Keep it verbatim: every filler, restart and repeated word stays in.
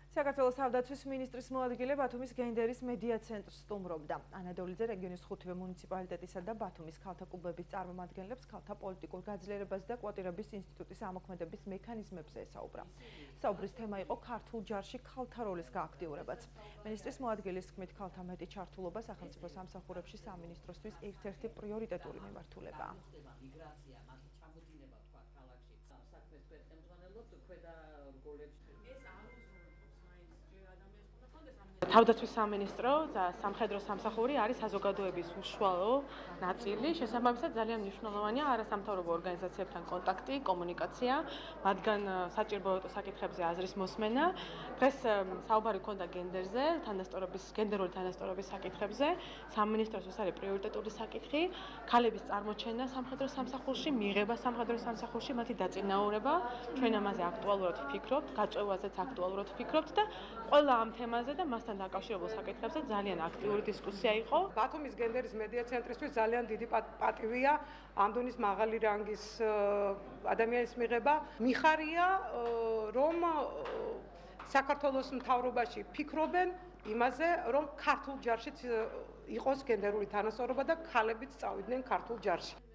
საქართველოს თავდაცვის მინისტრის მოადგილე ბათუმის გენდერის მედია ცენტრს სტუმრობდა. ანადოლიძე რეგიონის ხუთივე მუნიციპალიტეტისა და ბათუმის ქალთა კლუბების წარმომადგენლებს ქალთა პოლიტიკურ გაძლიერებას და კვოტირების ინსტიტუტის ამოქმედების მექანიზმებზე ესაუბრა. საუბრის თემა იყო ქართულ ჯარში ქალთა როლის გააქტიურებაც. მინისტრის მოადგილის თქმით, ქალთა მეტი ჩართულობა სახელმწიფო სამსახურებში სამინისტროსთვის ერთ-ერთი პრიორიტეტული მიმართულებაა. თავდაცვის სამინისტრო და სამხედრო სამსახური არის საზოგადოების უშუალო ნაწილი. შესაბამისად, ძალიან მნიშვნელოვანია არასამთავრობო ორგანიზაციებთან კონტაქტი, კომუნიკაცია, მათგან საჭიროებო საკითხებზე აზრის მოსმენა. დღეს საუბარი ჰქონდა გენდერზე, თანასწორობის, გენდერული თანასწორობის საკითხებზე. სამინისტროს ეს არის პრიორიტეტული საკითხი. ქალების წარმოჩენა სამხედრო სამსახურში, მიღება სამხედრო სამსახურში, მათი დაწინაურება. ჩვენ ამაზე აქტუალურად ვფიქრობთ, გაწევაზეც აქტუალურად ვფიქრობთ და ყველა ამ თემაზე და მასთან დაკავშირებულ საკითხებზე ძალიან აქტიური დისკუსია იყო. ბათუმის გენდერის მედია ცენტრისთვის ძალიან დიდი პატივია ამდონის მაღალი რანგის ადამიანის მიღება. მიხარია, რომ საქართველოს მთავრობაში ფიქრობენ იმაზე, რომ ქართულ ჯარშიც იყოს გენდერული თანასწორობა და ქალებიც წავიდნენ ქართულ ჯარში.